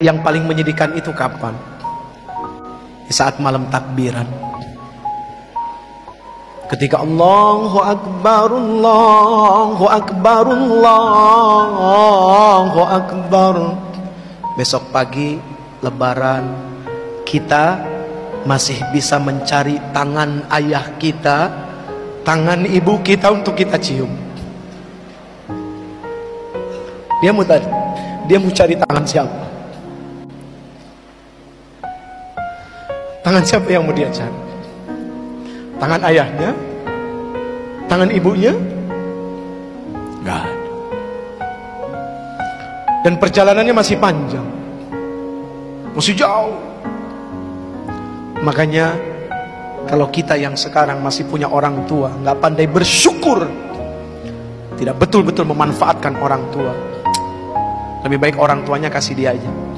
Yang paling menyedihkan itu kapan? Di saat malam takbiran. Ketika Allahu Akbar, Allahu Akbar, Allahu Akbar. Besok pagi Lebaran, kita masih bisa mencari tangan ayah kita, tangan ibu kita untuk kita cium. Dia mau cari tangan siapa? Tangan siapa yang mau dia cari? Tangan ayahnya? Tangan ibunya? Enggak ada. Dan perjalanannya masih panjang, masih jauh. Makanya kalau kita yang sekarang masih punya orang tua, nggak pandai bersyukur, tidak betul-betul memanfaatkan orang tua, lebih baik orang tuanya kasih dia aja.